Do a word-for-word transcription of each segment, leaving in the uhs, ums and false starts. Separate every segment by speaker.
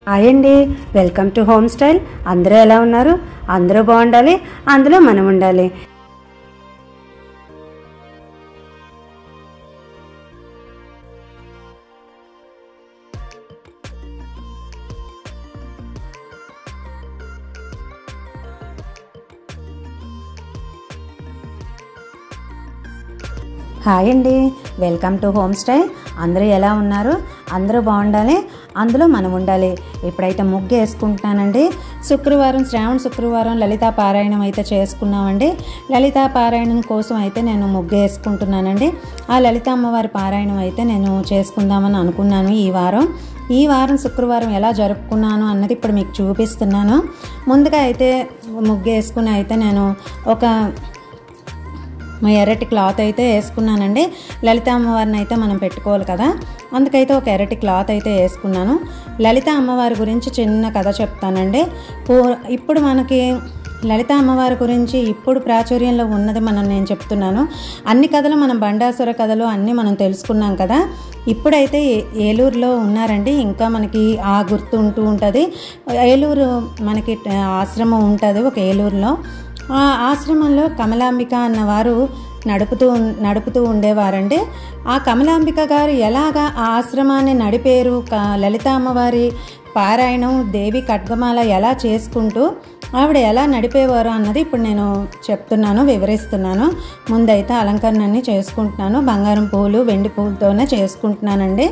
Speaker 1: Hi అండి, welcome to home style. అందరూ ఎలా ఉన్నారు? అందరూ బాగుండాలి, అందులో మనం ఉండాలి. హాయ్ అండి, వెల్కమ్ టు హోమ్ స్టైల్. అందరూ ఎలా ఉన్నారు? అందరూ బాగుండాలి, అందులో మనం ఉండాలి. ఇప్పుడైతే ముగ్గు వేసుకుంటున్నానండి. శుక్రవారం, శ్రావణ శుక్రవారం లలితా పారాయణం అయితే చేసుకున్నామండి. లలితా పారాయణం కోసం అయితే నేను ముగ్గు వేసుకుంటున్నానండి. ఆ లలిత అమ్మవారి పారాయణం అయితే నేను చేసుకుందామని అనుకున్నాను ఈ వారం. ఈ వారం శుక్రవారం ఎలా జరుపుకున్నాను అన్నది ఇప్పుడు మీకు చూపిస్తున్నాను. ముందుగా అయితే ముగ్గు వేసుకుని అయితే నేను ఒక మా ఎర్రటి క్లాత్ అయితే వేసుకున్నానండి. లలిత అమ్మవారిని అయితే మనం పెట్టుకోవాలి కదా, అందుకైతే ఒక ఎర్రటి క్లాత్ అయితే వేసుకున్నాను. లలిత అమ్మవారి గురించి చిన్న కథ చెప్తానండి. ఇప్పుడు మనకి లలిత అమ్మవారి గురించి ఇప్పుడు ప్రాచుర్యంలో ఉన్నది మనం నేను చెప్తున్నాను. అన్ని కథలు మనం బండాసుర కథలు అన్నీ మనం తెలుసుకున్నాం కదా. ఇప్పుడైతే ఏలూరులో ఉన్నారండి. ఇంకా మనకి ఆ గుర్తు ఉంటూ ఉంటుంది. ఏలూరు మనకి ఆశ్రమం ఉంటుంది ఒక ఏలూరులో. ఆ ఆశ్రమంలో కమలాంబిక అన్నవారు నడుపుతూ నడుపుతూ ఉండేవారండి. ఆ కమలాంబిక గారు ఎలాగా ఆ ఆశ్రమాన్ని నడిపేరు, లలిత అమ్మవారి పారాయణం, దేవి ఖడ్గమాల ఎలా చేసుకుంటూ ఆవిడ ఎలా నడిపేవారు అన్నది ఇప్పుడు నేను చెప్తున్నాను, వివరిస్తున్నాను. ముందైతే అలంకరణని చేసుకుంటున్నాను. బంగారం పువ్వులు, వెండి పువ్వులతోనే చేసుకుంటున్నానండి.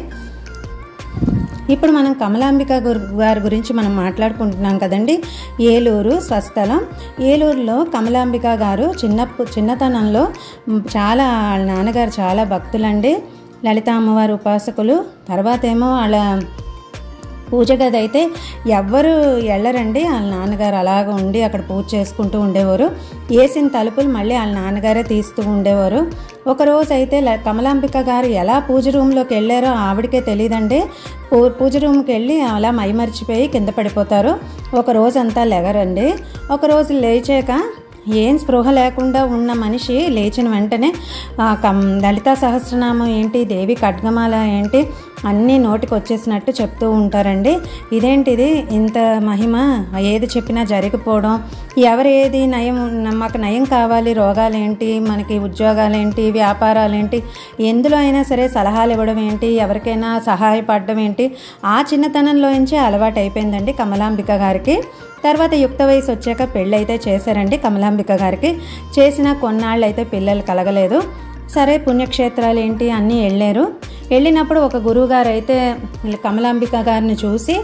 Speaker 1: ఇప్పుడు మనం కమలాంబిక గారి గురించి మనం మాట్లాడుకుంటున్నాం కదండి. ఏలూరు స్వస్థలం. ఏలూరులో కమలాంబిక గారు చిన్నప్పుడు చిన్నతనంలో చాలా వాళ్ళ నాన్నగారు చాలా భక్తులండి, లలిత అమ్మవారి ఉపాసకులు. తర్వాత ఏమో వాళ్ళ పూజ గది అయితే ఎవ్వరు వెళ్ళరండి. వాళ్ళ నాన్నగారు అలాగ ఉండి అక్కడ పూజ చేసుకుంటూ ఉండేవారు. వేసిన తలుపులు మళ్ళీ వాళ్ళ నాన్నగారే తీస్తూ ఉండేవారు. ఒకరోజు అయితే కమలాంబిక గారు ఎలా పూజ రూమ్లోకి వెళ్ళారో ఆవిడకే తెలియదండి. పూ పూజ రూమ్కి వెళ్ళి అలా మైమరిచిపోయి కింద పడిపోతారు. ఒక రోజు అంతా లెగరండి. ఒకరోజు లేచాక ఏం స్పృహ లేకుండా ఉన్న మనిషి లేచిన వెంటనే కం లలితా సహస్రనామం ఏంటి, దేవి ఖడ్గమాల ఏంటి అన్నీ నోటికి వచ్చేసినట్టు చెప్తూ ఉంటారండి. ఇదేంటిది ఇంత మహిమ, ఏది చెప్పినా జరిగిపోవడం, ఎవరు ఏది నయం, మాకు నయం కావాలి, రోగాలేంటి, మనకి ఉద్యోగాలేంటి, వ్యాపారాలేంటి, ఎందులో అయినా సరే సలహాలు ఇవ్వడం ఏంటి, ఎవరికైనా సహాయపడడం ఏంటి, ఆ చిన్నతనంలోంచే అలవాటు అయిపోయిందండి కమలాంబిక గారికి. తర్వాత యుక్త వయసు వచ్చాక పెళ్ళి అయితే చేశారండి కమలాంబిక గారికి. చేసిన కొన్నాళ్ళు అయితే పిల్లలు కలగలేదు. సరే పుణ్యక్షేత్రాలు ఏంటి అన్నీ వెళ్ళారు. వెళ్ళినప్పుడు ఒక గురువుగారు అయితే కమలాంబిక గారిని చూసి,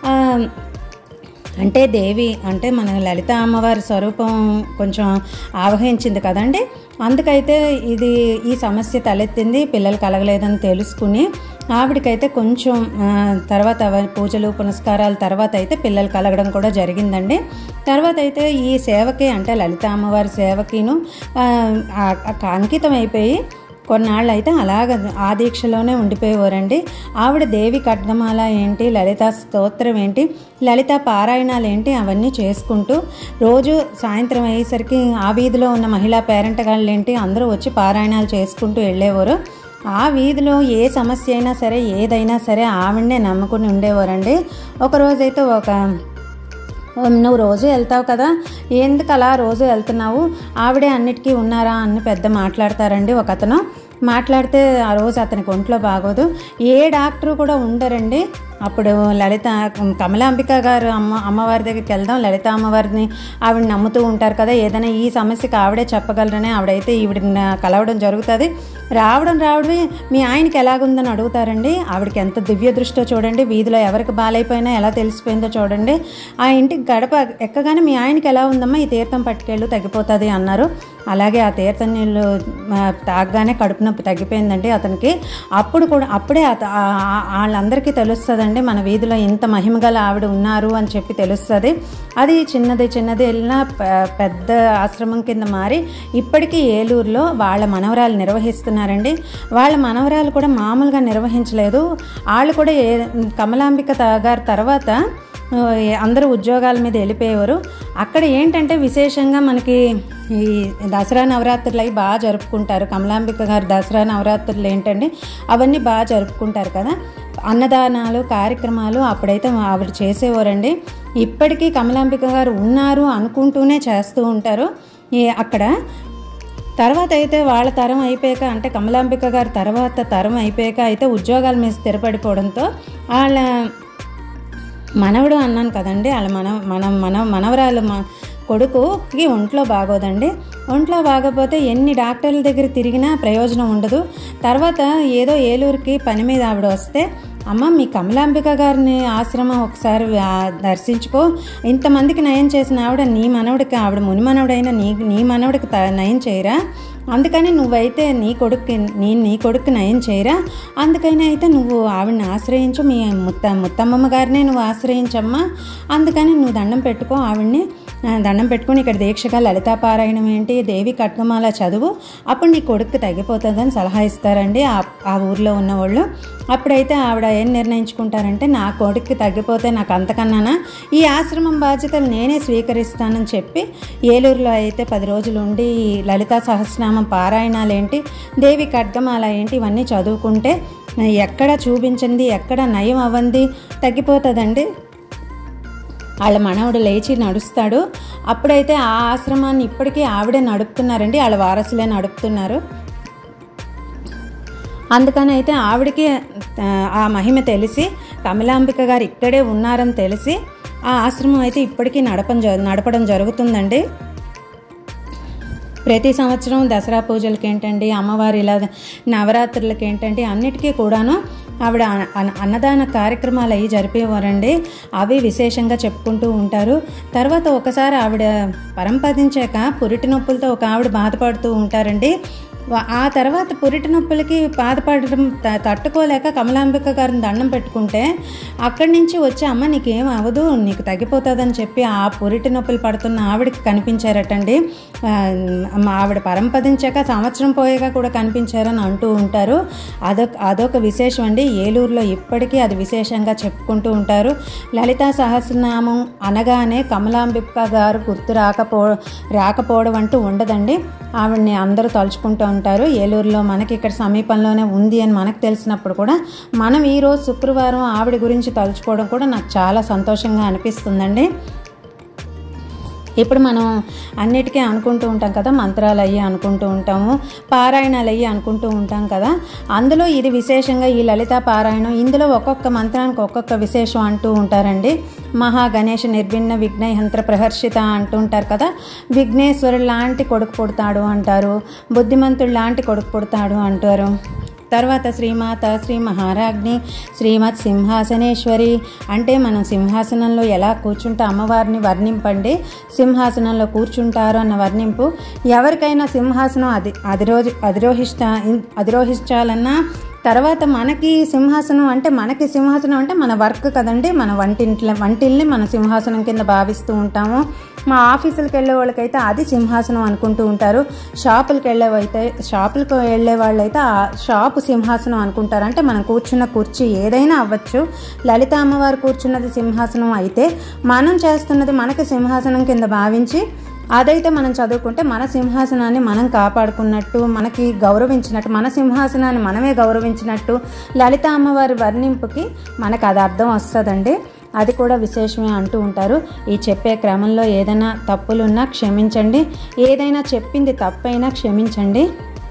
Speaker 1: అంటే దేవి అంటే మన లలిత అమ్మవారి స్వరూపం కొంచెం ఆవహించింది కదండి, అందుకైతే ఇది ఈ సమస్య తలెత్తింది, పిల్లలు కలగలేదని తెలుసుకుని ఆవిడకైతే కొంచెం తర్వాత పూజలు పునస్కారాల తర్వాత అయితే పిల్లలు కలగడం కూడా జరిగిందండి. తర్వాత అయితే ఈ సేవకి అంటే లలిత అమ్మవారి సేవకిను అంకితం అయిపోయి కొన్నాళ్ళు అయితే అలాగ ఆ దీక్షలోనే ఉండిపోయేవారండి. ఆవిడ దేవి ఖడ్గమాల ఏంటి, లలిత స్తోత్రం ఏంటి, లలిత పారాయణాలు ఏంటి అవన్నీ చేసుకుంటూ రోజు సాయంత్రం అయ్యేసరికి ఆ వీధిలో ఉన్న మహిళా పేరెంటగాళ్ళు ఏంటి అందరూ వచ్చి పారాయణాలు చేసుకుంటూ వెళ్ళేవారు. ఆ వీధిలో ఏ సమస్య అయినా సరే ఏదైనా సరే ఆవిడనే నమ్ముకుని ఉండేవారండి. ఒకరోజైతే ఒక నువ్వు రోజు వెళ్తావు కదా, ఎందుకు అలా రోజు వెళ్తున్నావు, ఆవిడే అన్నిటికీ ఉన్నారా అని పెద్ద మాట్లాడతారండి ఒక అతను. మాట్లాడితే ఆ రోజు అతనికి ఒంట్లో బాగోదు, ఏ డాక్టరు కూడా ఉండరండి. అప్పుడు లలిత కమలాంబిక గారు అమ్మ అమ్మవారి దగ్గరికి వెళ్దాం, లలిత అమ్మవారిని ఆవిడ నమ్ముతూ ఉంటారు కదా, ఏదైనా ఈ సమస్యకి ఆవిడే చెప్పగలరని ఆవిడైతే ఈవిడ కలవడం జరుగుతుంది. రావడం రావడమే మీ ఆయనకి ఎలాగుందని అడుగుతారండి. ఆవిడకి ఎంత దివ్య దృష్టో చూడండి, వీధిలో ఎవరికి బాలైపోయినా ఎలా తెలిసిపోయిందో చూడండి. ఆ ఇంటికి గడప ఎక్కగానే మీ ఆయనకి ఎలా ఉందమ్మా, ఈ తీర్థం పట్టుకెళ్ళు తగ్గిపోతుంది అన్నారు. అలాగే ఆ తీర్థం నీళ్ళు తాగగానే కడుపు నొప్పి తగ్గిపోయిందండి అతనికి. అప్పుడు కూడా అప్పుడే వాళ్ళందరికీ తెలుస్తుందండి మన వీధిలో ఇంత మహిమగల ఆవిడ ఉన్నారు అని చెప్పి తెలుస్తుంది. అది చిన్నది చిన్నది వెళ్ళినా పెద్ద ఆశ్రమం కింద మారి ఇప్పటికీ ఏలూరులో వాళ్ళ మనవరాలు నిర్వహిస్తున్నారండి. వాళ్ళ మనవరాలు కూడా మామూలుగా నిర్వహించలేదు. వాళ్ళు కూడా ఏ కమలాంబిక గారి తర్వాత అందరూ ఉద్యోగాల మీద వెళ్ళిపోయేవారు. అక్కడ ఏంటంటే విశేషంగా మనకి ఈ దసరా నవరాత్రులు అవి బాగా జరుపుకుంటారు. కమలాంబిక గారు దసరా నవరాత్రులు ఏంటండి అవన్నీ బాగా జరుపుకుంటారు కదా. అన్నదానాలు కార్యక్రమాలు అప్పుడైతే ఆవిడ చేసేవారండి. ఇప్పటికీ కమలాంబిక గారు ఉన్నారు అనుకుంటూనే చేస్తూ ఉంటారు అక్కడ. తర్వాత అయితే వాళ్ళ తరం అయిపోయాక, అంటే కమలాంబిక గారి తర్వాత తరం అయిపోయాక అయితే ఉద్యోగాల మీద స్థిరపడిపోవడంతో వాళ్ళ మనవడు అన్నాను కదండి, వాళ్ళ మన మన మన మనవరాలు మా కొడుకుకి ఒంట్లో బాగోదండి. ఒంట్లో బాగోపోతే ఎన్ని డాక్టర్ల దగ్గర తిరిగినా ప్రయోజనం ఉండదు. తర్వాత ఏదో ఏలూరుకి పని మీద ఆవిడ వస్తే, అమ్మ మీ కమలాంబిక గారిని ఆశ్రమం ఒకసారి దర్శించుకో, ఇంతమందికి నయం చేసిన ఆవిడ నీ మనవడికి, ఆవిడ ముని మనవడైనా నీ నీ మనవడికి నయం చేయరా, అందుకని నువ్వైతే నీ కొడుక్కి నీ నీ కొడుక్కి నయం చేయరా, అందుకని అయితే నువ్వు ఆవిడని ఆశ్రయించు, మీ ముత్త ముత్తమ్మమ్మ గారినే నువ్వు ఆశ్రయించమ్మా, అందుకని నువ్వు దండం పెట్టుకో, ఆవిడ్ని దండం పెట్టుకుని ఇక్కడ దీక్షగా లలితా పారాయణం ఏంటి, దేవి ఖడ్గమాల చదువు, అప్పుడు నీ కొడుక్కి తగ్గిపోతుందని సలహా ఇస్తారండి ఆ ఊర్లో ఉన్నవాళ్ళు. అప్పుడైతే ఆవిడ ఏం నిర్ణయించుకుంటారంటే, నా కొడుక్కి తగ్గిపోతే నాకు అంతకన్నానా, ఈ ఆశ్రమం బాధ్యతలు నేనే స్వీకరిస్తానని చెప్పి ఏలూరులో అయితే పది రోజులు ఉండి లలితా సహస్రనామం పారాయణాలు ఏంటి, దేవి ఖడ్గమాల ఏంటి ఇవన్నీ చదువుకుంటే ఎక్కడ చూపించింది ఎక్కడ నయం అవ్వంది తగ్గిపోతుందండి. వాళ్ళ మనవడు లేచి నడుస్తాడు. అప్పుడైతే ఆ ఆశ్రమాన్ని ఇప్పటికీ ఆవిడే నడుపుతున్నారండి, వాళ్ళ వారసులే నడుపుతున్నారు. అందుకని అయితే ఆవిడకి ఆ మహిమ తెలిసి, కమలాంబిక గారు ఇక్కడే ఉన్నారని తెలిసి ఆ ఆశ్రమం అయితే ఇప్పటికీ నడపం నడపడం జరుగుతుందండి. ప్రతి సంవత్సరం దసరా పూజలకి ఏంటండి, అమ్మవారి ఇలా నవరాత్రులకి ఏంటంటే అన్నిటికీ కూడాను ఆవిడ అన్నదాన కార్యక్రమాలు అవి జరిపేవారండి. అవి విశేషంగా చెప్పుకుంటూ ఉంటారు. తర్వాత ఒకసారి ఆవిడ పరంపదించాక పురిటి నొప్పులతో ఒక ఆవిడ బాధపడుతూ ఉంటారండి. ఆ తర్వాత పురిటి నొప్పులకి బాధపడడం తట్టుకోలేక కమలాంబిక గారిని దండం పెట్టుకుంటే అక్కడి నుంచి వచ్చి, అమ్మ నీకేం అవ్వదు, నీకు తగ్గిపోతుందని చెప్పి ఆ పురిటి నొప్పులు పడుతున్న ఆవిడకి కనిపించారటండి. ఆవిడ పరంపదించాక సంవత్సరం పోయాక కూడా కనిపించారని అంటూ ఉంటారు. అదొక అదొక విశేషం అండి. ఏలూరులో ఇప్పటికీ అది విశేషంగా చెప్పుకుంటూ ఉంటారు. లలితా సహస్రనామం అనగానే కమలాంబిక గారు గుర్తు రాకపో రాకపోవడం అంటూ ఉండదండి. ఆవిడని అందరూ తలుచుకుంటూ ఉంటారు. ఏలూరులో మనకి ఇక్కడ సమీపంలోనే ఉంది అని మనకు తెలిసినప్పుడు కూడా మనం ఈరోజు శుక్రవారం ఆవిడ గురించి తలుచుకోవడం కూడా నాకు చాలా సంతోషంగా అనిపిస్తుందండి. ఇప్పుడు మనం అన్నిటికీ అనుకుంటూ ఉంటాం కదా, మంత్రాలు అయ్యి అనుకుంటూ ఉంటాము, పారాయణాలు అయ్యి అనుకుంటూ ఉంటాం కదా. అందులో ఇది విశేషంగా ఈ లలితా పారాయణం, ఇందులో ఒక్కొక్క మంత్రానికి ఒక్కొక్క విశేషం అంటూ ఉంటారండి. మహా గణేష నిర్భిన్న విఘ్నయంత్ర ప్రహర్షిత అంటుంటారు కదా. విఘ్నేశ్వరుడు లాంటి కొడుకు పుడతాడు అంటారు, బుద్ధిమంతుడు లాంటి కొడుకు పుడతాడు అంటారు. తర్వాత శ్రీమాత శ్రీ మహారాజ్ఞి శ్రీమత్ సింహాసనేశ్వరి అంటే మనం సింహాసనంలో ఎలా కూర్చుంటే అమ్మవారిని వర్ణింపండి, సింహాసనంలో కూర్చుంటారు అన్న వర్ణింపు. ఎవరికైనా సింహాసనం అది అధిరోహి అధిరోహిష్ట అధిరోహించాలన్నా, తర్వాత మనకి సింహాసనం అంటే మనకి సింహాసనం అంటే మన వర్క్ కదండి, మన వంటింట్ల వంటిల్ని మన సింహాసనం కింద భావిస్తూ ఉంటాము. మా ఆఫీసులకు వెళ్ళే వాళ్ళకైతే అది సింహాసనం అనుకుంటూ ఉంటారు. షాపులకు వెళ్ళేవైతే షాపులకు వెళ్ళే వాళ్ళైతే ఆ షాపు సింహాసనం అనుకుంటారు. అంటే మనం కూర్చున్న కుర్చీ ఏదైనా అవ్వచ్చు. లలిత అమ్మవారు కూర్చున్నది సింహాసనం అయితే మనం చేస్తున్నది మనకి సింహాసనం కింద భావించి అదైతే మనం చదువుకుంటే మన సింహాసనాన్ని మనం కాపాడుకున్నట్టు, మనకి గౌరవించినట్టు, మన సింహాసనాన్ని మనమే గౌరవించినట్టు లలిత అమ్మవారి వర్ణింపుకి మనకు అది అర్థం వస్తుందండి. అది కూడా విశేషమే అంటూ ఉంటారు. ఈ చెప్పే క్రమంలో ఏదైనా తప్పులున్నా క్షమించండి, ఏదైనా చెప్పింది తప్పైనా క్షమించండి.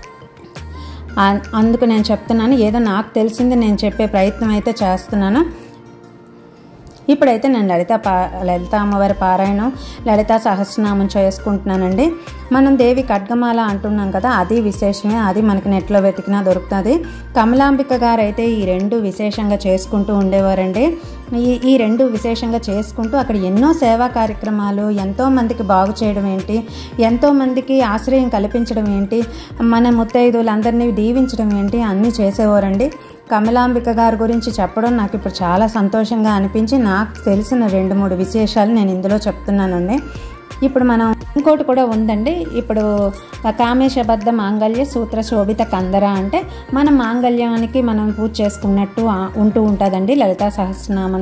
Speaker 1: అందుకు నేను చెప్తున్నాను, ఏదో నాకు తెలిసింది నేను చెప్పే ప్రయత్నం అయితే చేస్తున్నాను. ఇప్పుడైతే నేను లలిత పా లలిత అమ్మవారి పారాయణం లలితా సహస్రనామం చేసుకుంటున్నానండి. మనం దేవి ఖడ్గమాల అంటున్నాం కదా, అది విశేషమే, అది మనకి నెట్లో వెతికినా దొరుకుతుంది. కమలాంబిక గారు అయితే ఈ రెండు విశేషంగా చేసుకుంటూ ఉండేవారండి. ఈ ఈ రెండు విశేషంగా చేసుకుంటూ అక్కడ ఎన్నో సేవా కార్యక్రమాలు, ఎంతోమందికి బాగు చేయడం ఏంటి, ఎంతోమందికి ఆశ్రయం కల్పించడం ఏంటి, మన ముత్తైదువులందరినీ దీవించడం ఏంటి అన్నీ చేసేవారండి. కమలాంబిక గారి గురించి చెప్పడం నాకు ఇప్పుడు చాలా సంతోషంగా అనిపించి నాకు తెలిసిన రెండు మూడు విశేషాలు నేను ఇందులో చెప్తున్నానండి. ఇప్పుడు మనం ఇంకోటి కూడా ఉందండి. ఇప్పుడు కామేశబద్ధ మాంగళ్య సూత్ర శోభిత కందర అంటే మన మాంగళ్యానికి మనం పూజ చేసుకున్నట్టు ఉంటూ ఉంటుందండి లలితా సహస్రనామంలో.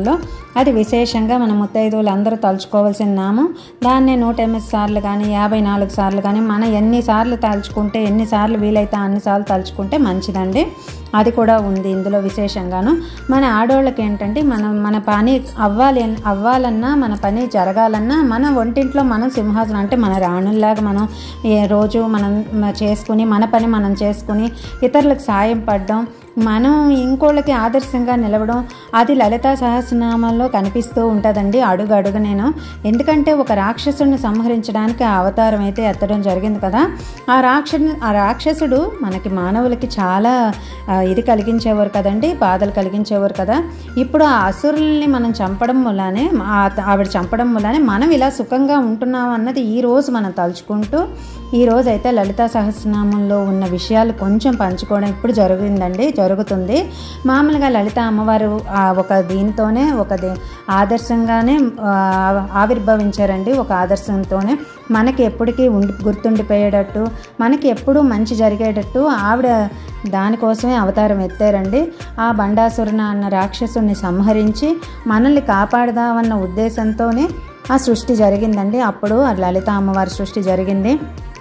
Speaker 1: అది విశేషంగా మన ముత్తైదువులు అందరూ తలుచుకోవాల్సిన నామం. దాన్నే నూట ఎనిమిది సార్లు కానీ యాభై నాలుగు సార్లు కానీ మనం ఎన్నిసార్లు తలుచుకుంటే ఎన్నిసార్లు వీలైతే అన్నిసార్లు తలుచుకుంటే మంచిదండి. అది కూడా ఉంది ఇందులో విశేషంగాను. మన ఆడవాళ్ళకి ఏంటంటే మనం మన పని అవ్వాలి అవ్వాలన్నా మన పని జరగాలన్నా మన ఒంటింట్లో మనం సింహాసనం అంటే మన రాణుల్లాగా మనం ఏ రోజు మనం చేసుకుని మన పని మనం చేసుకుని ఇతరులకు సాయం పడడం, మనం ఇంకోళ్ళకి ఆదర్శంగా నిలవడం అది లలితా సహస్రనామాల్లో కనిపిస్తూ ఉంటుందండి అడుగు అడుగు. నేను ఎందుకంటే ఒక రాక్షసుడిని సంహరించడానికి ఆ అవతారం అయితే ఎత్తడం జరిగింది కదా. ఆ రాక్షసు ఆ రాక్షసుడు మనకి మానవులకి చాలా ఇది కలిగించేవారు కదండి, బాధలు కలిగించేవారు కదా. ఇప్పుడు ఆ అసురుల్ని మనం చంపడం వల్లనే ఆవిడ చంపడం వల్లనే మనం ఇలా సుఖంగా ఉంటున్నాం అన్నది ఈరోజు మనం తలుచుకుంటూ ఈరోజు అయితే లలితా సహస్రనామంలో ఉన్న విషయాలు కొంచెం పంచుకోవడం ఇప్పుడు జరిగిందండి, జరుగుతుంది. మామూలుగా లలిత అమ్మవారు ఒక దీనితోనే ఒక ఆదర్శంగానే ఆవిర్భవించారండి. ఒక ఆదర్శంతోనే మనకి ఎప్పటికీ ఉండి గుర్తుండిపోయేటట్టు మనకి ఎప్పుడూ మంచి జరిగేటట్టు ఆవిడ దానికోసమే అవతారం ఎత్తారండి. ఆ బండాసురున అన్న రాక్షసుని సంహరించి మనల్ని కాపాడదామన్న ఉద్దేశంతోనే ఆ సృష్టి జరిగిందండి. అప్పుడు లలిత అమ్మవారి సృష్టి జరిగింది.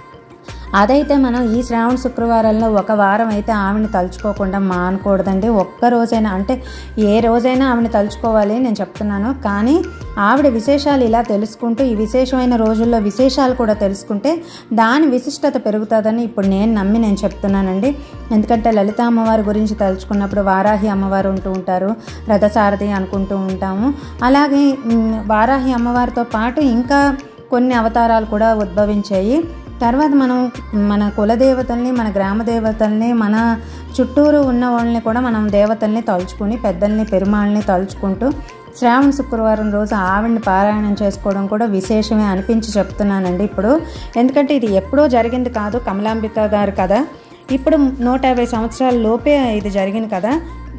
Speaker 1: అదైతే మనం ఈ శ్రావణ శుక్రవారాల్లో ఒక వారం అయితే ఆవిడని తలుచుకోకుండా మానకూడదండి. ఒక్క రోజైనా అంటే ఏ రోజైనా ఆవిడని తలుచుకోవాలి నేను చెప్తున్నాను. కానీ ఆవిడ విశేషాలు ఇలా తెలుసుకుంటూ ఈ విశేషమైన రోజుల్లో విశేషాలు కూడా తెలుసుకుంటే దాని విశిష్టత పెరుగుతుందని ఇప్పుడు నేను నమ్మి నేను చెప్తున్నానండి. ఎందుకంటే లలిత అమ్మవారి గురించి తలుచుకున్నప్పుడు వారాహి అమ్మవారు ఉంటూ ఉంటారు, రథసారథి అనుకుంటూ ఉంటాము. అలాగే వారాహి అమ్మవారితో పాటు ఇంకా కొన్ని అవతారాలు కూడా ఉద్భవించాయి. తర్వాత మనం మన కులదేవతల్ని మన గ్రామ దేవతల్ని మన చుట్టూరు ఉన్న వాళ్ళని కూడా మనం దేవతల్ని తలుచుకుని పెద్దల్ని పెరుమాళ్ళని తలుచుకుంటూ శ్రావణ శుక్రవారం రోజు ఆవిడని పారాయణం చేసుకోవడం కూడా విశేషమే అనిపించి చెప్తున్నానండి ఇప్పుడు. ఎందుకంటే ఇది ఎప్పుడో జరిగింది కాదు, కమలాంబిక గారు కదా. ఇప్పుడు నూట యాభై సంవత్సరాల లోపే ఇది జరిగింది కదా.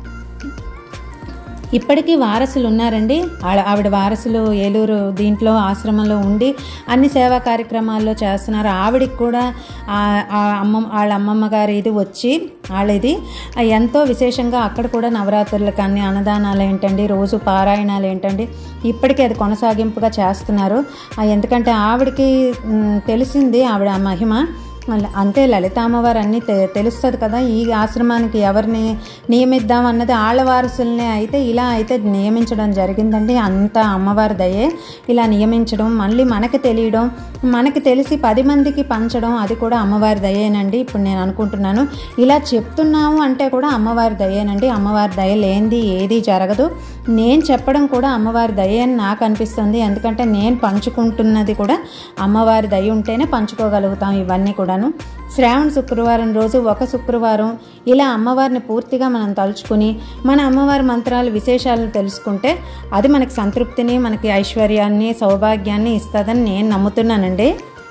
Speaker 1: ఇప్పటికీ వారసులు ఉన్నారండి. ఆవిడ వారసులు ఏలూరు దీంట్లో ఆశ్రమంలో ఉండి అన్ని సేవా కార్యక్రమాల్లో చేస్తున్నారు. ఆవిడికి కూడా అమ్మ వాళ్ళ అమ్మమ్మ గారు ఇది వచ్చి వాళ్ళది ఎంతో విశేషంగా అక్కడ కూడా నవరాత్రులకు అన్ని అన్నదానాలు ఏంటండి, రోజు పారాయణాలు ఏంటండి, ఇప్పటికీ అది కొనసాగింపుగా చేస్తున్నారు. ఎందుకంటే ఆవిడకి తెలిసింది ఆవిడ మహిమ. అంతే లలిత అమ్మవారు అన్నీ తె తెలుస్తుంది కదా. ఈ ఆశ్రమానికి ఎవరిని నియమిద్దాం అన్నది ఆళ్ళ వారసులనే అయితే ఇలా అయితే నియమించడం జరిగిందండి. అంత అమ్మవారి దయే ఇలా నియమించడం, మళ్ళీ మనకి తెలియడం, మనకి తెలిసి పది మందికి పంచడం అది కూడా అమ్మవారి దయేనండి ఇప్పుడు నేను అనుకుంటున్నాను. ఇలా చెప్తున్నాము అంటే కూడా అమ్మవారి దయేనండి. అమ్మవారి దయ లేనిది ఏది జరగదు. నేను చెప్పడం కూడా అమ్మవారి దయ అని నాకు అనిపిస్తుంది. ఎందుకంటే నేను పంచుకుంటున్నది కూడా అమ్మవారి దయ ఉంటేనే పంచుకోగలుగుతాం ఇవన్నీ కూడాను. శ్రావణ శుక్రవారం రోజు ఒక శుక్రవారం ఇలా అమ్మవారిని పూర్తిగా మనం తలుచుకుని మన అమ్మవారి మంత్రాలు విశేషాలను తెలుసుకుంటే అది మనకి సంతృప్తిని మనకి ఐశ్వర్యాన్ని సౌభాగ్యాన్ని ఇస్తుందని నేను నమ్ముతున్నానండి.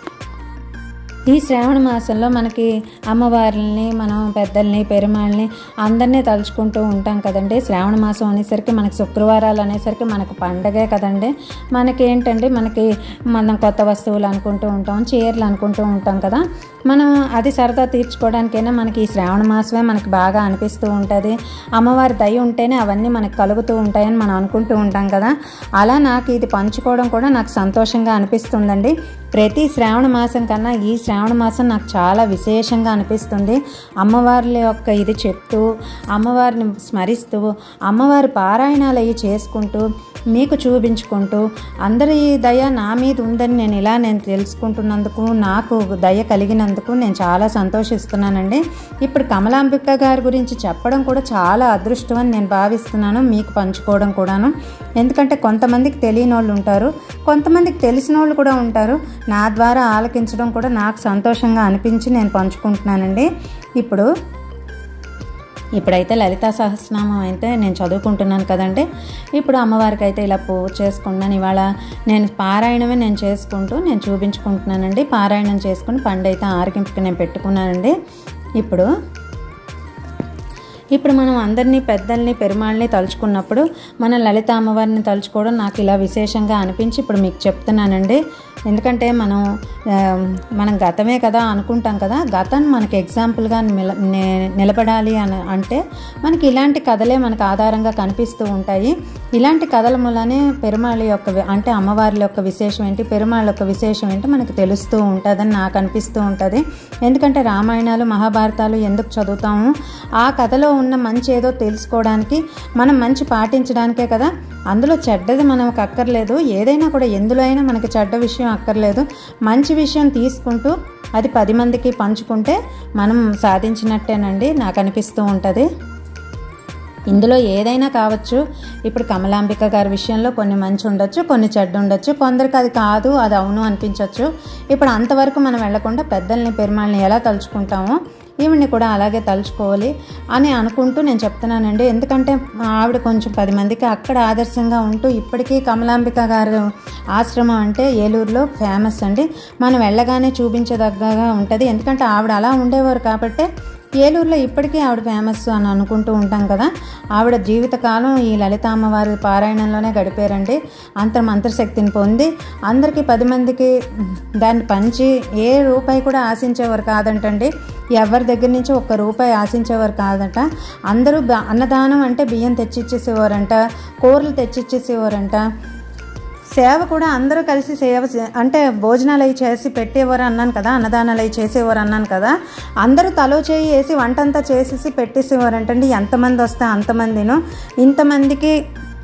Speaker 1: ఈ శ్రావణ మాసంలో మనకి అమ్మవారిని మనం పెద్దల్ని పెరుమాళ్ళని అందరినీ తలుచుకుంటూ ఉంటాం కదండి. శ్రావణ మాసం అనేసరికి మనకి శుక్రవారాలు అనేసరికి మనకు పండగే కదండి. మనకి ఏంటంటే మనకి మనం కొత్త వస్తువులు అనుకుంటూ ఉంటాం, చీరలు అనుకుంటూ ఉంటాం కదా. మనం అది సరదా తీర్చుకోవడానికైనా మనకి ఈ శ్రావణ మాసమే మనకి బాగా అనిపిస్తూ ఉంటుంది. అమ్మవారి దయ ఉంటేనే అవన్నీ మనకు కలుగుతూ ఉంటాయని మనం అనుకుంటూ ఉంటాం కదా. అలా నాకు ఇది పంచుకోవడం కూడా నాకు సంతోషంగా అనిపిస్తుందండి. ప్రతి శ్రావణ మాసం కన్నా ఈ శ్రావణ మాసం నాకు చాలా విశేషంగా అనిపిస్తుంది. అమ్మవారి యొక్క ఇది చెప్తూ అమ్మవారిని స్మరిస్తూ అమ్మవారి పారాయణాలు అవి చేసుకుంటూ మీకు చూపించుకుంటూ అందరి దయ నా మీద ఉందని నేను ఇలా నేను తెలుసుకుంటున్నందుకు నాకు దయ కలిగినందుకు నేను చాలా సంతోషిస్తున్నానండి. ఇప్పుడు కమలాంబిక గారి గురించి చెప్పడం కూడా చాలా అదృష్టం అని నేను భావిస్తున్నాను, మీకు పంచుకోవడం కూడాను. ఎందుకంటే కొంతమందికి తెలియని వాళ్ళు ఉంటారు, కొంతమందికి తెలిసిన వాళ్ళు కూడా ఉంటారు. నా ద్వారా ఆలకించడం కూడా నాకు సంతోషంగా అనిపించి నేను పంచుకుంటున్నానండి. ఇప్పుడు ఇప్పుడైతే లలితా సహస్రనామం అయితే నేను చదువుకుంటున్నాను కదండి. ఇప్పుడు అమ్మవారికి అయితే ఇలా పూజ చేసుకుంటున్నాను. ఇవాళ నేను పారాయణమే నేను చేసుకుంటూ నేను చూపించుకుంటున్నానండి. పారాయణం చేసుకుని పండు అయితే ఆరగింపుకి నేను పెట్టుకున్నానండి. ఇప్పుడు ఇప్పుడు మనం అందరినీ పెద్దల్ని పెరుమాళ్ళని తలుచుకున్నప్పుడు మన లలిత అమ్మవారిని తలుచుకోవడం నాకు ఇలా విశేషంగా అనిపించి ఇప్పుడు మీకు చెప్తున్నానండి. ఎందుకంటే మనం మనం గతమే కదా అనుకుంటాం కదా, గతం మనకి ఎగ్జాంపుల్గా నిల నిలబడాలి అని అంటే మనకి ఇలాంటి కథలే మనకు ఆధారంగా కనిపిస్తూ ఉంటాయి. ఇలాంటి కథల మూలనే పెరుమాళ్ యొక్క అంటే అమ్మవారి యొక్క విశేషం ఏంటి, పెరుమాళ్ యొక్క విశేషం ఏంటి మనకు తెలుస్తూ ఉంటుందని నాకు అనిపిస్తూ ఉంటుంది. ఎందుకంటే రామాయణాలు మహాభారతాలు ఎందుకు చదువుతాము, ఆ కథలో ఉన్న మంచి ఏదో తెలుసుకోవడానికి, మనం మంచి పాటించడానికే కదా. అందులో చెడ్డది మనకు అక్కర్లేదు, ఏదైనా కూడా ఎందులో అయినా మనకి చెడ్డ విషయం అక్కర్లేదు. మంచి విషయం తీసుకుంటూ అది పది మందికి పంచుకుంటే మనం సాధించినట్టేనండి నాకు అనిపిస్తూ ఉంటుంది. ఇందులో ఏదైనా కావచ్చు. ఇప్పుడు కమలాంబిక గారి విషయంలో కొన్ని మంచి ఉండొచ్చు, కొన్ని చెడ్డ ఉండొచ్చు, కొందరికి అది కాదు అది అవును అనిపించవచ్చు. ఇప్పుడు అంతవరకు మనం వెళ్లకుండా పెద్దల్ని పెరుమాళ్ళని ఎలా తలుచుకుంటామో ఈవిడ్ని కూడా అలాగే తలుచుకోవాలి అని అనుకుంటూ నేను చెప్తున్నానండి. ఎందుకంటే ఆవిడ కొంచెం పది మందికి అక్కడ ఆదర్శంగా ఉంటూ ఇప్పటికీ కమలాంబిక గారు ఆశ్రమం అంటే ఏలూరులో ఫేమస్ అండి. మనం వెళ్ళగానే చూపించదగ్గగా ఉంటుంది. ఎందుకంటే ఆవిడ అలా ఉండేవారు కాబట్టి ఏలూరులో ఇప్పటికీ ఆవిడ ఫేమస్ అని అనుకుంటూ ఉంటాం కదా. ఆవిడ జీవితకాలం ఈ లలిత అమ్మవారి పారాయణంలోనే గడిపారండి. అంత మంత్రశక్తిని పొంది అందరికీ పది మందికి దాన్ని పంచి ఏ రూపాయి కూడా ఆశించేవారు కాదంటండి. ఎవరి దగ్గర నుంచి ఒక్క రూపాయి ఆశించేవారు కాదట. అందరూ అన్నదానం అంటే బియ్యం తెచ్చిచ్చేసేవారంట, కూరలు తెచ్చిచ్చేసేవారంట. సేవ కూడా అందరూ కలిసి సేవ అంటే భోజనాలు అవి చేసి పెట్టేవారు అన్నాను కదా, అన్నదానాలు అవి చేసేవారు అన్నాను కదా. అందరూ తలో చేయి వేసి వంటంతా చేసేసి పెట్టేసేవారంటండి. ఎంతమంది వస్తే అంతమందిను. ఇంతమందికి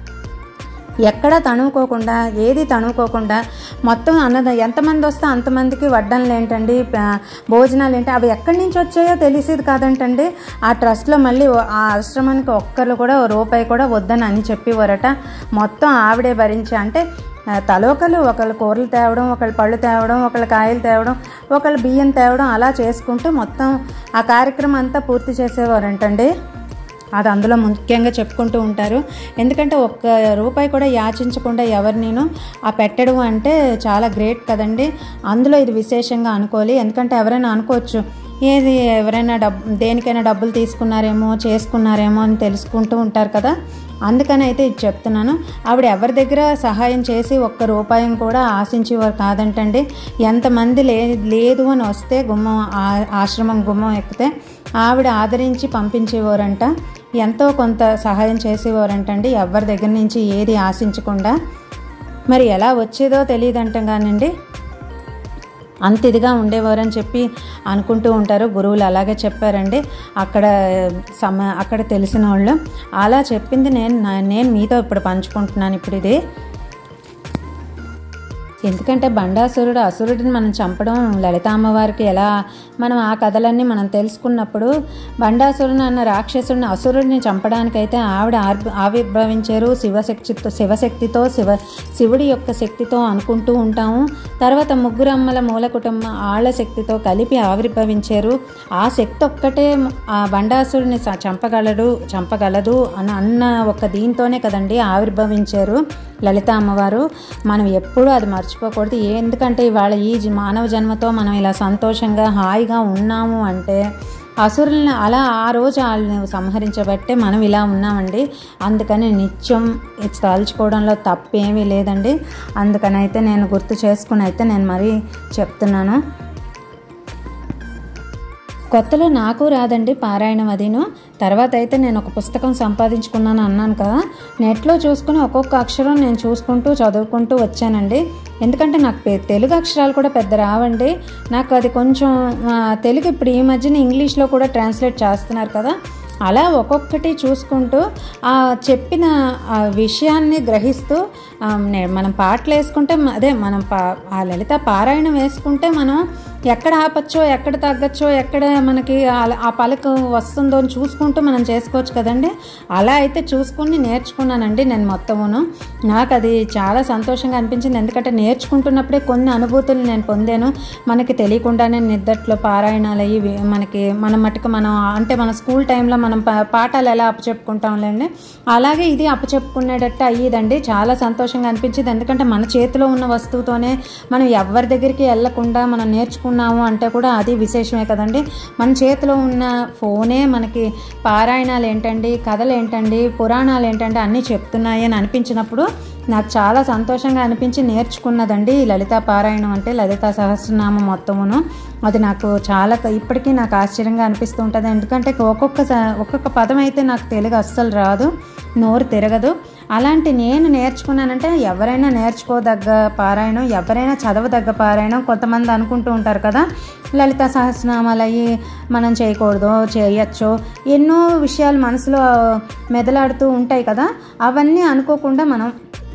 Speaker 1: ఎక్కడా తణుకోకుండా ఏది తణుకోకుండా మొత్తం అన్నద ఎంతమంది వస్తే అంతమందికి వడ్డనలు ఏంటండి, భోజనాలు ఏంటి, అవి ఎక్కడి నుంచి వచ్చాయో తెలిసేది కాదంటండి. ఆ ట్రస్ట్లో మళ్ళీ ఆ ఆశ్రమానికి ఒక్కరు కూడా రూపాయి కూడా వద్దని అని చెప్పేవారట. మొత్తం ఆవిడే భరించి అంటే తలోకలు ఒకళ్ళు కూరలు తేవడం, ఒకళ్ళు పళ్ళు తేవడం, ఒకళ్ళు కాయలు తేవడం, ఒకళ్ళు బియ్యం తేవడం అలా చేసుకుంటూ మొత్తం ఆ కార్యక్రమం అంతా పూర్తి చేసేవారంటండి. అది అందులో ముఖ్యంగా చెప్పుకుంటూ ఉంటారు. ఎందుకంటే ఒక్క రూపాయి కూడా యాచించకుండా ఎవరు నేను ఆ పెట్టడం అంటే చాలా గ్రేట్ కదండి. అందులో ఇది విశేషంగా అనుకోవాలి. ఎందుకంటే ఎవరైనా అనుకోవచ్చు ఏది ఎవరైనా డబ్బు దేనికైనా డబ్బులు తీసుకున్నారేమో చేసుకున్నారేమో అని తెలుసుకుంటూ ఉంటారు కదా. అందుకని అయితే ఇది చెప్తున్నాను. ఆవిడ ఎవరి దగ్గర సహాయం చేసి ఒక్క రూపాయం కూడా ఆశించేవారు కాదంటండి. ఎంతమంది లే లేదు అని వస్తే గుమ్మం ఆశ్రమం గుమ్మం ఎక్కితే ఆవిడ ఆదరించి పంపించేవారంట. ఎంతో కొంత సహాయం చేసేవారంటండి ఎవరి దగ్గర నుంచి ఏది ఆశించకుండా. మరి ఎలా వచ్చేదో తెలియదంట కానండి అంత ఇదిగా ఉండేవారని చెప్పి అనుకుంటూ ఉంటారు. గురువులు అలాగే చెప్పారండి అక్కడ సమ అక్కడ తెలిసిన వాళ్ళు. అలా చెప్పింది నేను నేను మీతో ఇప్పుడు పంచుకుంటున్నాను ఇప్పుడు ఇది. ఎందుకంటే బండాసురుడు అసురుడిని మనం చంపడం లలిత అమ్మవారికి ఎలా మనం ఆ కథలన్నీ మనం తెలుసుకున్నప్పుడు బండాసురుని అన్న రాక్షసుడిని అసురుడిని చంపడానికైతే ఆవిడ ఆవిర్భవించారు శివశక్తితో శివశక్తితో శివ శివుడి యొక్క శక్తితో అనుకుంటూ ఉంటాము. తర్వాత ముగ్గురు అమ్మల మూల కుటుంబం ఆళ్ళ శక్తితో కలిపి ఆవిర్భవించారు. ఆ శక్తి ఒక్కటే ఆ బండాసురుడిని చంపగలడు చంపగలదు అని అన్న ఒక దీంతోనే కదండి ఆవిర్భవించారు లలిత అమ్మవారు. మనం ఎప్పుడూ అది మర్చిపోకూడదు. ఎందుకంటే ఇవాళ ఈ మానవ జన్మతో మనం ఇలా సంతోషంగా హాయిగా ఉన్నాము అంటే అసురుల్ని అలా ఆ రోజు వాళ్ళని సంహరించబట్టే మనం ఇలా ఉన్నామండి. అందుకని నిత్యం తలుచుకోవడంలో తప్పేమీ లేదండి. అందుకని అయితే నేను గుర్తు చేసుకుని అయితే నేను మరీ చెప్తున్నాను. కొత్తలో నాకు రాదండి పారాయణం అదిను. తర్వాత అయితే నేను ఒక పుస్తకం సంపాదించుకున్నాను అన్నాను కదా, నెట్లో చూసుకుని ఒక్కొక్క అక్షరం నేను చూసుకుంటూ చదువుకుంటూ వచ్చానండి. ఎందుకంటే నాకు తెలుగు అక్షరాలు కూడా పెద్ద రావండి. నాకు అది కొంచెం తెలుగు ఇప్పుడు ఈ మధ్యన ఇంగ్లీష్లో కూడా ట్రాన్స్లేట్ చేస్తున్నారు కదా, అలా ఒక్కొక్కటి చూసుకుంటూ ఆ చెప్పిన ఆ విషయాన్ని గ్రహిస్తూ మనం పాటలు వేసుకుంటే అదే మనం పా ఆ లలిత పారాయణం వేసుకుంటే మనం ఎక్కడ ఆపచ్చో ఎక్కడ తగ్గచ్చో ఎక్కడ మనకి ఆ పలుకు వస్తుందో అని చూసుకుంటూ మనం చేసుకోవచ్చు కదండి. అలా అయితే చూసుకుని నేర్చుకున్నానండి నేను మొత్తమును. నాకు అది చాలా సంతోషంగా అనిపించింది. ఎందుకంటే నేర్చుకుంటున్నప్పుడే కొన్ని అనుభూతులు నేను పొందాను. మనకి తెలియకుండానే నిద్దట్లో పారాయణాలు అయ్యి మనకి మనం మటుకు మనం అంటే మన స్కూల్ టైంలో మనం పాఠాలు ఎలా అప్పచెప్పుకుంటాంలేండి, అలాగే ఇది అప్పచెప్పుకునేటట్టు అయ్యేదండి. చాలా సంతోషంగా అనిపించింది. ఎందుకంటే మన చేతిలో ఉన్న వస్తువుతోనే మనం ఎవరి దగ్గరికి వెళ్ళకుండా మనం నేర్చుకున్న నేర్చుకున్నాము అంటే కూడా అది విశేషమే కదండి. మన చేతిలో ఉన్న ఫోనే మనకి పారాయణాలు ఏంటండి, కథలు ఏంటండి, పురాణాలు ఏంటండి అన్నీ చెప్తున్నాయి అని అనిపించినప్పుడు నాకు చాలా సంతోషంగా అనిపించి నేర్చుకున్నదండి ఈ లలితా పారాయణం అంటే లలితా సహస్రనామం మొత్తమును. అది నాకు చాలా ఇప్పటికీ నాకు ఆశ్చర్యంగా అనిపిస్తూ ఉంటుంది. ఎందుకంటే ఒక్కొక్క ఒక్కొక్క పదం అయితే నాకు తెలుగు అస్సలు రాదు, నోరు తిరగదు. అలాంటి నేను నేర్చుకున్నానంటే ఎవరైనా నేర్చుకోదగ్గ పారాయణం, ఎవరైనా చదవదగ్గ పారాయణం. కొంతమంది అనుకుంటూ ఉంటారు కదా లలితా సహస్రనామాలు అయ్యి మనం చేయకూడదు, చేయొచ్చో, ఎన్నో విషయాలు మనసులో మెదలాడుతూ ఉంటాయి కదా. అవన్నీ అనుకోకుండా మనం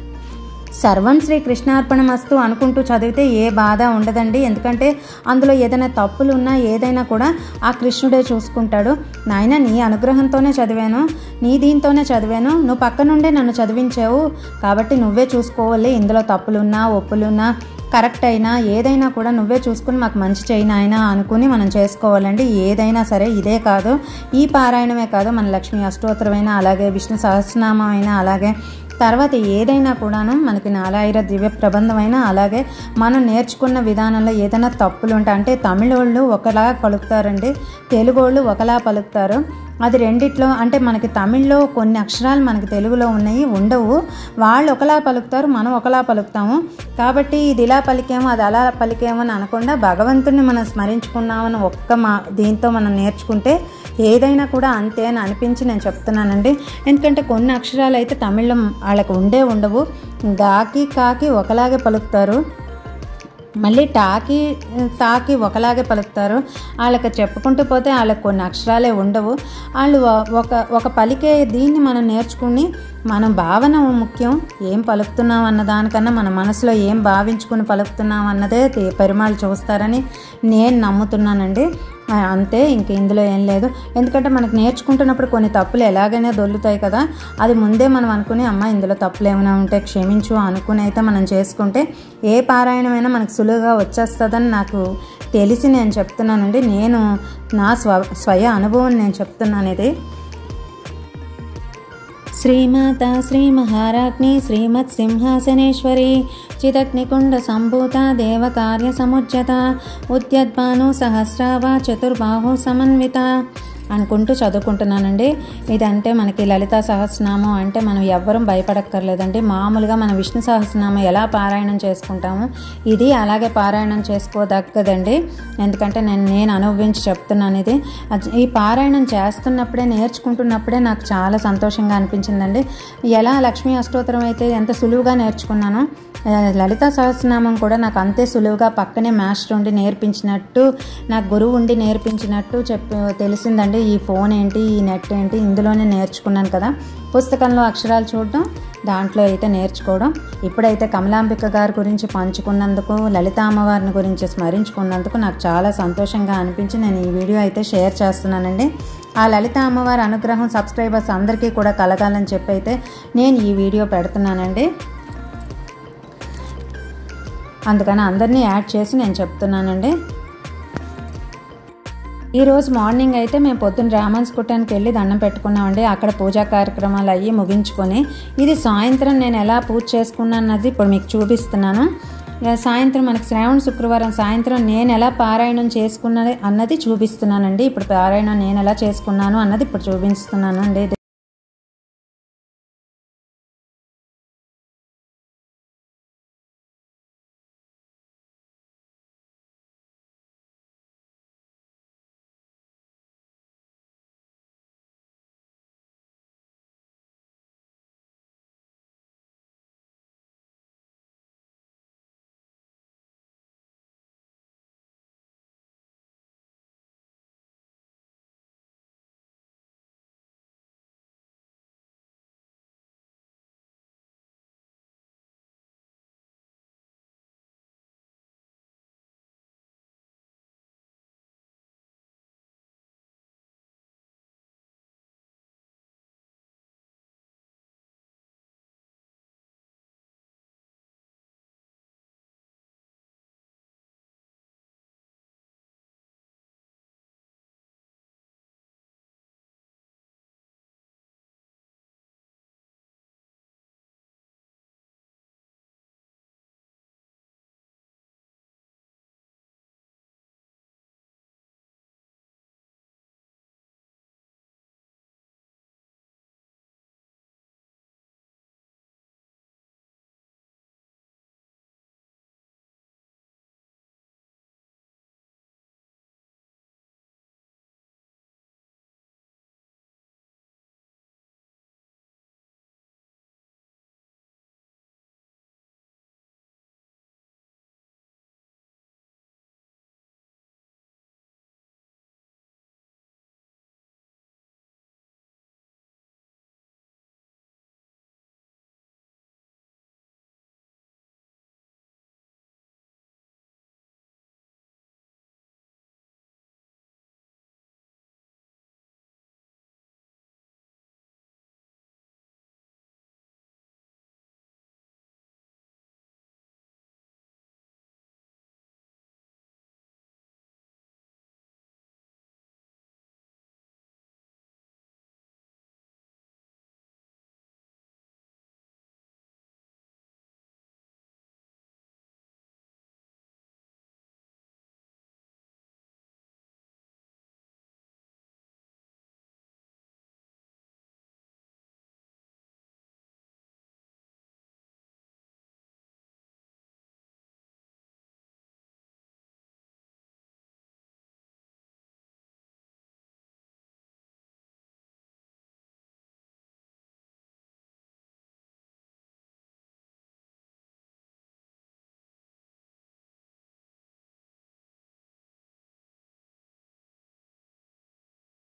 Speaker 1: సర్వం శ్రీ కృష్ణార్పణమస్తు అనుకుంటూ చదివితే ఏ బాధ ఉండదండి. ఎందుకంటే అందులో ఏదైనా తప్పులు ఉన్నా ఏదైనా కూడా ఆ కృష్ణుడే చూసుకుంటాడు. నాయన నీ అనుగ్రహంతోనే చదివాను, నీ దీంతోనే చదివాను, నువ్వు పక్క నుండే నన్ను చదివించావు కాబట్టి నువ్వే చూసుకోవాలి. ఇందులో తప్పులున్నా ఒప్పులున్నా కరెక్ట్ అయినా ఏదైనా కూడా నువ్వే చూసుకుని మాకు మంచి చేయను ఆయన అనుకుని మనం చేసుకోవాలండి. ఏదైనా సరే ఇదే కాదు, ఈ పారాయణమే కాదు, మన లక్ష్మీ అష్టోత్తరమైనా అలాగే విష్ణు సహస్రనామం అయినా అలాగే తర్వాత ఏదైనా కూడాను మనకి నాలాయిర దివ్య ప్రబంధమైనా అలాగే మనం నేర్చుకున్న విధానంలో ఏదైనా తప్పులు ఉంటాయి. అంటే తమిళోళ్ళు ఒకలా పలుకుతారండి, తెలుగోళ్ళు ఒకలా పలుకుతారు. అది రెండిట్లో అంటే మనకి తమిళ్లో కొన్ని అక్షరాలు మనకి తెలుగులో ఉన్నాయి ఉండవు, వాళ్ళు ఒకలా పలుకుతారు, మనం ఒకలా పలుకుతాము. కాబట్టి ఇది ఇలా పలికేమో అది అలా పలికేమో అని అనకుండా భగవంతుడిని మనం స్మరించుకున్నామని ఒక్క మా దీంతో మనం నేర్చుకుంటే ఏదైనా కూడా అంతే అని అనిపించి నేను చెప్తున్నానండి. ఎందుకంటే కొన్ని అక్షరాలు అయితే తమిళ్లో వాళ్ళకు ఉండే ఉండవు, గాకి కాకి ఒకలాగే పలుకుతారు, మళ్ళీ టాకి తాకి ఒకలాగే పలుకుతారు. వాళ్ళకి చెప్పుకుంటూ పోతే వాళ్ళకి కొన్ని అక్షరాలే ఉండవు. వాళ్ళు ఒక ఒక పలికే దీన్ని మనం నేర్చుకుని మనం భావన ముఖ్యం, ఏం పలుకుతున్నాం అన్న దానికన్నా మన మనసులో ఏం భావించుకుని పలుకుతున్నాం అన్నదే పెరుమాళ్ళు చూస్తారని నేను నమ్ముతున్నానండి. అంతే, ఇంక ఇందులో ఏం లేదు. ఎందుకంటే మనకు నేర్చుకుంటున్నప్పుడు కొన్ని తప్పులు ఎలాగైనా దొల్లుతాయి కదా, అది ముందే మనం అనుకుని అమ్మ ఇందులో తప్పులు ఏమైనా ఉంటే క్షమించు అనుకుని అయితే మనం చేసుకుంటే ఏ పారాయణమైనా మనకు సులువుగా వచ్చేస్తుందని నాకు తెలిసి నేను చెప్తున్నానండి. నేను నా స్వ స్వయ అనుభవం నేను చెప్తున్నాను ఇది. శ్రీమాత శ్రీ మహారాజ్ఞి శ్రీమత్ సింహాసనేశ్వరి చిదగ్నికుండ సంభూత దేవకార్య సముజ్జత ఉద్యద్భాను సహస్రావ చతుర్బాహు సమన్విత అనుకుంటూ చదువుకుంటున్నానండి. ఇదంటే మనకి లలితా సహస్రనామం అంటే మనం ఎవ్వరం భయపడక్కర్లేదండి. మామూలుగా మన విష్ణు సహస్రనామం ఎలా పారాయణం చేసుకుంటామో ఇది అలాగే పారాయణం చేసుకోదగ్గదండి. ఎందుకంటే నేను నేను అనుభవించి చెప్తున్నాను ఇది. ఈ పారాయణం చేస్తున్నప్పుడే నేర్చుకుంటున్నప్పుడే నాకు చాలా సంతోషంగా అనిపించిందండి. ఎలా లక్ష్మీ అష్టోత్తరం అయితే ఎంత సులువుగా నేర్చుకున్నానో లలితా సహస్రనామం కూడా నాకు అంతే సులువుగా పక్కనే మాస్టర్ ఉండి నేర్పించినట్టు, నాకు గురువు ఉండి నేర్పించినట్టు చెప్పి తెలిసిందండి. ఈ ఫోన్ ఏంటి, ఈ నెట్ ఏంటి, ఇందులోనే నేర్చుకున్నాను కదా. పుస్తకంలో అక్షరాలు చూడడం, దాంట్లో అయితే నేర్చుకోవడం. ఇప్పుడైతే కమలాంబిక గారి గురించి పంచుకున్నందుకు, లలితా అమ్మవారిని గురించి స్మరించుకున్నందుకు నాకు చాలా సంతోషంగా అనిపించి నేను ఈ వీడియో అయితే షేర్ చేస్తున్నానండి. ఆ లలితా అమ్మవారి అనుగ్రహం సబ్స్క్రైబర్స్ అందరికీ కూడా కలగాలని చెప్పి అయితే నేను ఈ వీడియో పెడుతున్నానండి. అందుకని అందరినీ యాడ్ చేసి నేను చెప్తున్నానండి. ఈరోజు మార్నింగ్ అయితే మేము పొద్దున్న రామన్స్ కుట్టానికి వెళ్ళి దండం పెట్టుకున్నామండి. అక్కడ పూజా కార్యక్రమాలు అయ్యి ముగించుకొని ఇది సాయంత్రం నేను ఎలా పూజ చేసుకున్నాను అన్నది ఇప్పుడు మీకు చూపిస్తున్నాను. సాయంత్రం మనకి శ్రావణ శుక్రవారం సాయంత్రం నేను ఎలా పారాయణం చేసుకున్నది అన్నది చూపిస్తున్నానండి. ఇప్పుడు పారాయణం నేను ఎలా చేసుకున్నాను అన్నది ఇప్పుడు చూపిస్తున్నాను అండి.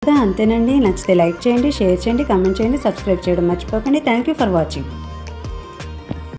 Speaker 1: కదా, అంతేనండి. నచ్చితే లైక్ చేయండి, షేర్ చేయండి, కామెంట్ చేయండి, సబ్స్క్రైబ్ చేయడం మర్చిపోకండి. Thank you for watching.